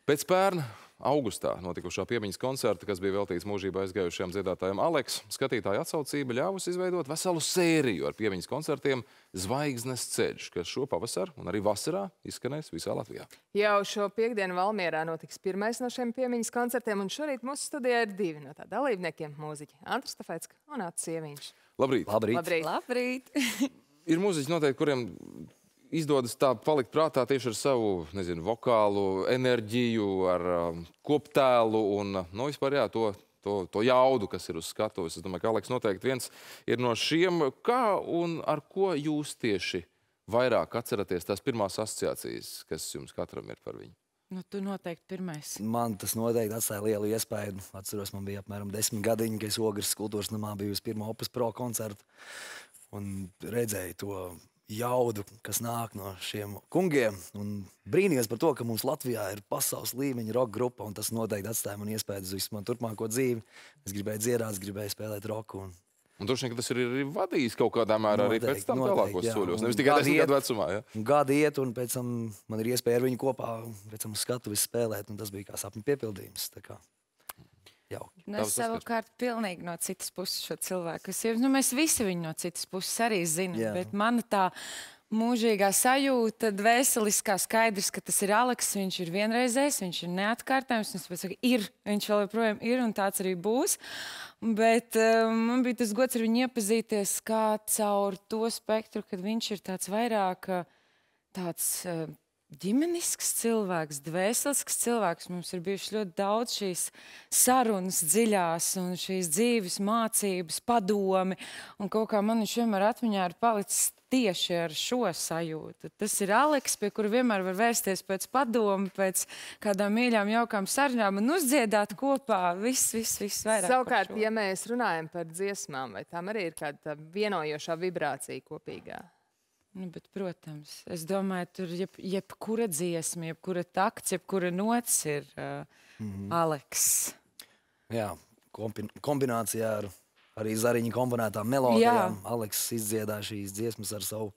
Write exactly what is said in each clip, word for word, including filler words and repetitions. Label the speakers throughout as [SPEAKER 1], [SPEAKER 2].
[SPEAKER 1] Pēc pērna augustā notikušā piemiņas koncerta, kas bija veltīts mūžībā aizgājušajam dziedātājam Aleks, skatītāju atsaucība ļāvusi izveidot veselu sēriju ar piemiņas koncertiem Zvaigznes ceļš, kas šo pavasaru un arī vasarā izskanēs visā Latvijā. Jau
[SPEAKER 2] šo piekdienu Valmierā notiks pirmais no šiem piemiņas koncertiem, un šorīt mūsu studijā ir divi no tā dalībniekiem - mūziķi Andris Stafecka un Ats Sieviņš.
[SPEAKER 1] Labrīt!
[SPEAKER 3] Labrīt!
[SPEAKER 2] Labrīt!
[SPEAKER 3] Labrīt.
[SPEAKER 1] Ir mūziķi noteikti, kuriem izdodas tā palikt prātā tieši ar savu, nezinu, vokālu enerģiju, ar um, koptēlu un, nu, vispār, jā, to, to, to jaudu, kas ir uz skatuves. Es domāju, ka Aleks noteikti viens ir no šiem. Kā un ar ko jūs tieši vairāk atceraties tās pirmās asociācijas, kas jums katram ir par viņu?
[SPEAKER 3] Nu, tu noteikti pirmais.
[SPEAKER 4] Man tas noteikti atstāja lielu iespēju. Atceros, man bija apmēram desmit gadiņi, kad es Ogres kultūras namā biju uz pirmo Opus Pro koncertu un redzēju to jaudu, kas nāk no šiem kungiem. Un brīnījos par to, ka mums Latvijā ir pasaules līmeņa roka grupa, un tas noteikti atstāja man iespēju uz visu man turpmāko dzīvi. Es gribēju dziedāt, es gribēju spēlēt roku. Un...
[SPEAKER 1] Un droši vien, ka tas ir arī vadījis kaut kādā mērā
[SPEAKER 4] noteikti,
[SPEAKER 1] arī pēc tam tālākos
[SPEAKER 4] jā.
[SPEAKER 1] soļos. Nevis tikai desmit gadu vecumā, ja?
[SPEAKER 4] Gadi iet, un pēc tam man ir iespēja ar viņu kopā pēc tam skatuves spēlēt, un tas bija kā sapņu piepildījums. Tā kā jauki.
[SPEAKER 3] Nu, es savukārt pilnīgi no citas puses šo cilvēku. Es, nu, mēs visi viņu no citas puses arī zinām,
[SPEAKER 4] Jā.
[SPEAKER 3] bet mana tā mūžīgā sajūta, dvēseliskā skaidrs, ka tas ir Aleks, viņš ir vienreizējs, viņš ir neatkārtājums, un es pēc saku, ir, viņš vēl joprojām ir, un tāds arī būs. Bet um, man bija tas gods ar viņu iepazīties kā caur to spektru, kad viņš ir tāds vairāk tāds uh, ģimenisks cilvēks, dvēselisks cilvēks. Mums ir bijuši ļoti daudz šīs sarunas dziļās un šīs dzīves mācības, padomi, un kaut kā man viņš vienmēr atmiņā ir palicis tieši ar šo sajūtu. Tas ir Aleks, pie kura vienmēr var vērsties pēc padomu, pēc kādām mīļām, jaukām sarunām un uzdziedāt kopā viss, viss, viss vairāk.
[SPEAKER 2] Savukārt, ja mēs runājam par dziesmām, vai tam arī ir kāda vienojošā vibrācija kopīgā?
[SPEAKER 3] Nu, bet, protams, es domāju, tur jeb, jebkura dziesma, jebkura takts, jebkura nots ir uh, mm-hmm. Aleks.
[SPEAKER 4] Jā, kombi kombinācijā ar arī Zariņa komponētām melodijām. Jā. Aleks izdziedāja šīs dziesmas ar savu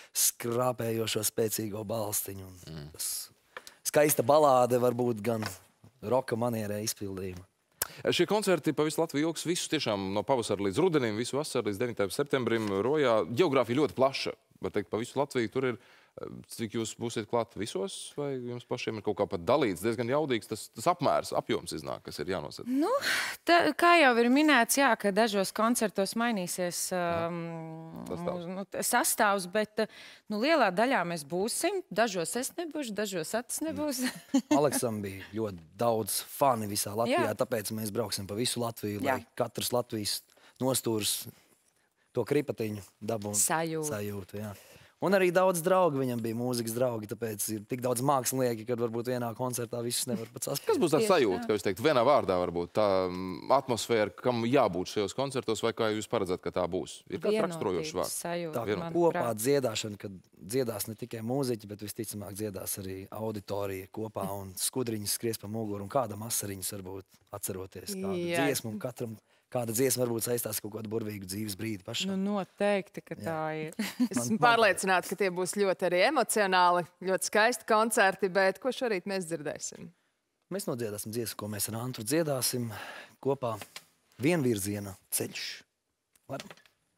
[SPEAKER 4] skrāpējošo spēcīgo balstiņu. Mm. Tas skaista balāde var būt gan roka manierē izpildījuma.
[SPEAKER 1] Šie koncerti pa visu Latviju ilgs visus tiešām no pavasara līdz rudenim, visu vasaru līdz devītajam septembrim rojā. Geogrāfija ļoti plaša. Var teikt, pa visu Latviju tur ir, cik jūs būsiet klāt visos, vai jums pašiem ir kaut kā pat dalīts, diezgan jaudīgs, tas, tas apmērs, apjoms iznāk, kas ir jānosaka?
[SPEAKER 3] Nu, tā, kā jau ir minēts, jā, ka dažos koncertos mainīsies um,
[SPEAKER 1] sastāvs.
[SPEAKER 3] Nu, sastāvs, bet nu, lielā daļā mēs būsim. Dažos es nebūšu, dažos Ats nebūs.
[SPEAKER 4] Aleksam bija ļoti daudz fani visā Latvijā,
[SPEAKER 3] Jā.
[SPEAKER 4] tāpēc mēs brauksim pa visu Latviju,
[SPEAKER 3] Jā.
[SPEAKER 4] lai katrs Latvijas nostūrs to kripatiņu dabūtu
[SPEAKER 3] Sajūtu.
[SPEAKER 4] sajūtu. Jā. Un arī daudz draugi, viņam bija mūzikas draugi, tāpēc ir tik daudz mākslinieki, kad varbūt vienā koncertā visus nevar pat saskatīt.
[SPEAKER 1] Kas būs tāds sajūta, ka jūs teikt, vienā vārdā varbūt tā atmosfēra, kam jābūt šajos koncertos, vai kā jūs paredzat, ka tā būs? Ir kāds raksturojošs vārds?
[SPEAKER 3] Sajūta,
[SPEAKER 4] Tā kopā dziedāšana, kad dziedās ne tikai mūziķi, bet visticamāk dziedās arī auditorija kopā un skudriņas skries pa muguru un kādam asariņas varbūt atceroties kādu
[SPEAKER 2] Jā.
[SPEAKER 4] dziesmu un katram kāda dziesma varbūt saistās kaut kādu burvīgu dzīves brīdi pašam.
[SPEAKER 3] Nu, noteikti, ka tā ir.
[SPEAKER 2] Es esmu pārliecināta, ka tie būs ļoti arī emocionāli, ļoti skaisti koncerti, bet ko šorīt mēs dzirdēsim?
[SPEAKER 4] Mēs nodziedāsim dziesmu, ko mēs ar Antru dziedāsim kopā Vienvirziena ceļš. Varam?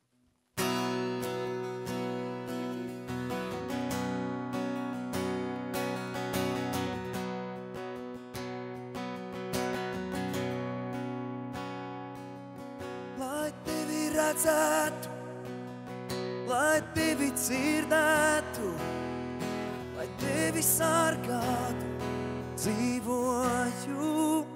[SPEAKER 5] Redzētu, lai tevi dzirdētu, lai tevi sargātu, dzīvoju.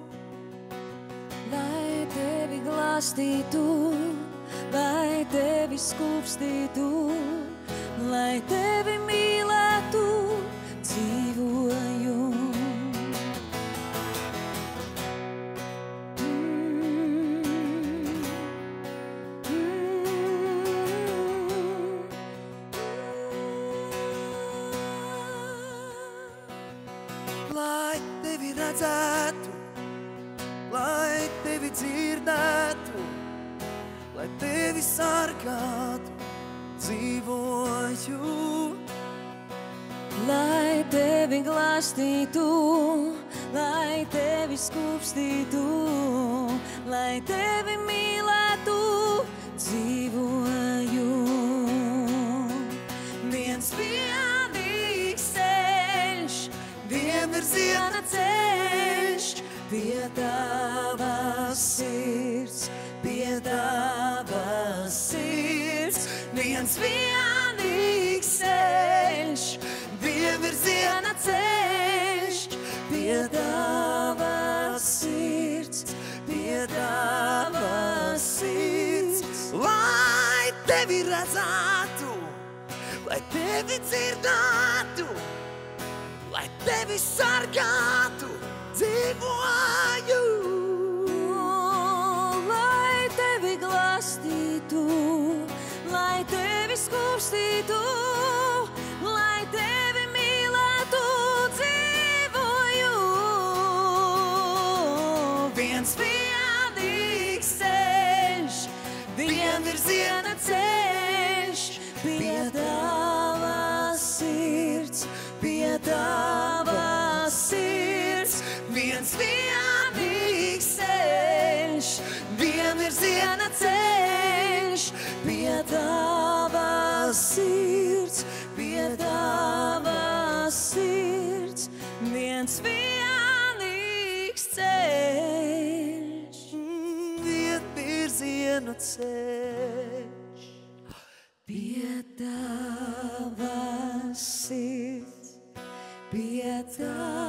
[SPEAKER 6] Lai tevi glāstītu, lai tevi skūpstītu, lai tevi mīlētu, dzīvoju.
[SPEAKER 5] Lai tevi redzētu, lai tevi dzirdētu, lai tevi sargātu, dzīvoju.
[SPEAKER 6] Lai tevi glāstītu, lai tevi skūpstītu, lai tevi mīlētu, dzīvoju. Viens vienīgs ceļš, vienvirziena ceļš, pie tavas sirds, pie tavas sirds. Viens vienīgs ceļš, vienvirziena ceļš, pie tavas sirds, pie tavas sirds.
[SPEAKER 5] Lai tevi redzētu, lai tevi dzirdētu, lai tevi sargātu, dzīvoju.
[SPEAKER 6] Lai tevi glāstītu, lai tevi skūpstītu, lai tevi mīlētu, dzīvoju. Viens vienīgs ceļš, vienvirziena ceļš, pie tavas sirds, pie tavas sirds. Viens vienīgs ceļš, vienvirziena ceļš, pie tavas sirds, pie tavas sirds. Viens vienīgs ceļš,
[SPEAKER 5] Vienvirziena ceļš,
[SPEAKER 6] pie tavas sirds, pie tavas